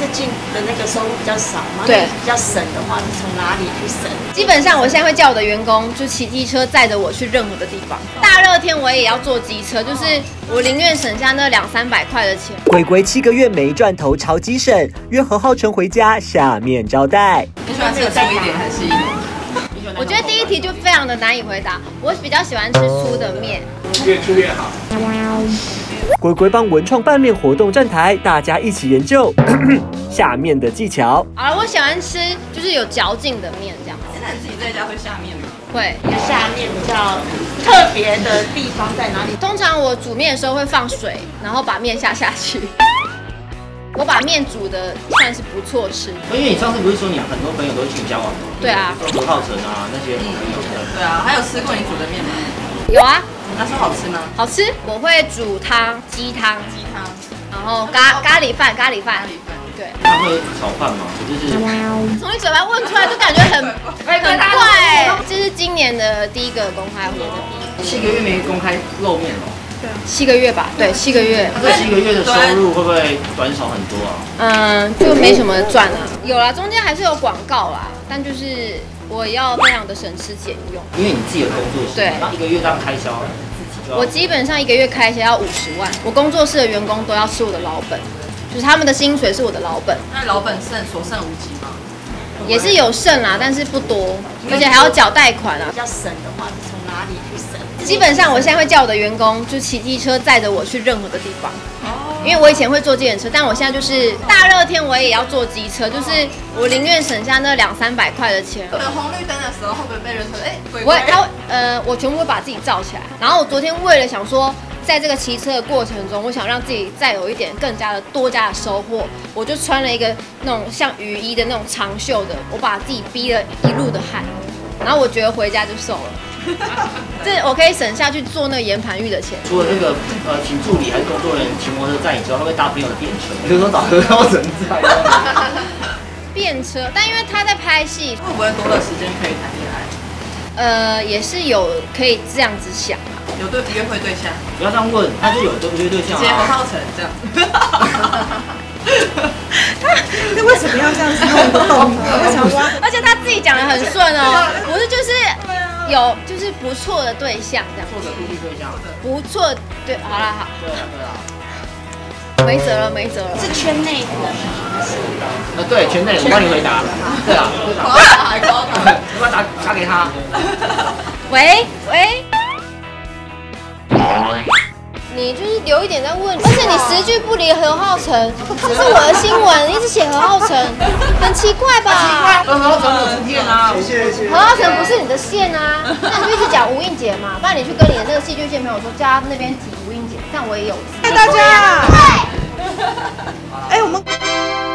近的那个收入比较少嘛， 对， 比较省的话，你从哪里去省？ 基本上我现在会叫我的员工就骑机车载着我去任何的地方。大热天我也要坐机车，就是我宁愿省下那200-300块的钱。 鬼鬼7个月没赚头，超级省，约何浩晨回家下面招待。 你喜欢吃粗一点还是一点？ 我觉得第一题就非常的难以回答，我比较喜欢吃粗的面， 越粗越好。 鬼鬼帮文创拌面活动站台，大家一起研究下面的技巧。 好了，我喜欢吃就是有嚼劲的面这样。 那你自己在家会下面吗？ 会。 下面比较特别的地方在哪里？ 通常我煮面的时候会放水，然后把面下去。我把面煮的算是不错吃。 因为你上次不是说你很多朋友都是去你家玩吗？ 对啊。 何浩晨啊那些朋友的。 对啊，还有吃过你煮的面吗？ 有啊。 那说好吃吗？ 好吃。我会煮汤，鸡汤，然后咖喱饭。对。 那会炒饭吗？就是从你嘴巴问出来就感觉很怪。这是今年的第一个公开活动。 7个月没公开露面了。 对，7个月吧，对，7个月。 这7个月的收入会不会短少很多啊？ 就没什么赚啊。有啦，中间还是有广告啦，但就是我要非常的省吃俭用。 因为你自己的工作室， 对， 那1个月这样开销， 我基本上1个月开销要50万。我工作室的员工都要吃我的老本，就是他们的薪水是我的老本。 那老本所剩无几吗？ 也是有剩啦，但是不多，而且还要缴贷款啊。 比较省的话，你从哪里去省？ 基本上我现在会叫我的员工就骑机车载着我去任何的地方。因为我以前会坐计程车，但我现在就是大热天我也要坐机车，就是我宁愿省下那200-300块的钱。 等红绿灯的时候会不会被人说我全部会把自己罩起来。然后我昨天为了想说，在这个骑车的过程中，我想让自己再有一点更加的多加的收获，我就穿了一个那种像雨衣的那种长袖的，我把自己逼了一路的汗，然后我觉得回家就瘦了。这我可以省下去做那个岩盘浴的钱。 除了那个请助理还是工作人员骑摩托车载你之后，他会搭朋友的便车，比如说找何浩晨载。 便车，但因为他在拍戏， 会不会多了时间可以谈恋爱？也是有可以这样子想啊。 有约会对象？ 不要这样问，他就有约对象啊。 直接何浩晨这样。 那为什么要这样子弄？为什么挖？ 而且他自己讲得很顺哦，不是就是有就是不错的对象这样。 不错的固定对象。 不错，对，好啦好。 对啊。 没辙了。 是圈内的。 对，圈内我帮你回答。对啊。 高塔。 要不要打给他？ 喂。你就是留一点再问，而且你10句不离何浩晨，这是我的新闻，一直写何浩晨，很奇怪吧？ 何浩晨有出片啊， 谢。 何浩晨不是你的线啊，那你就一直讲吴映洁嘛，不然你去跟你的那个戏剧线朋友说，叫他那边提吴映洁，这样我也有。 嗨大家，我们。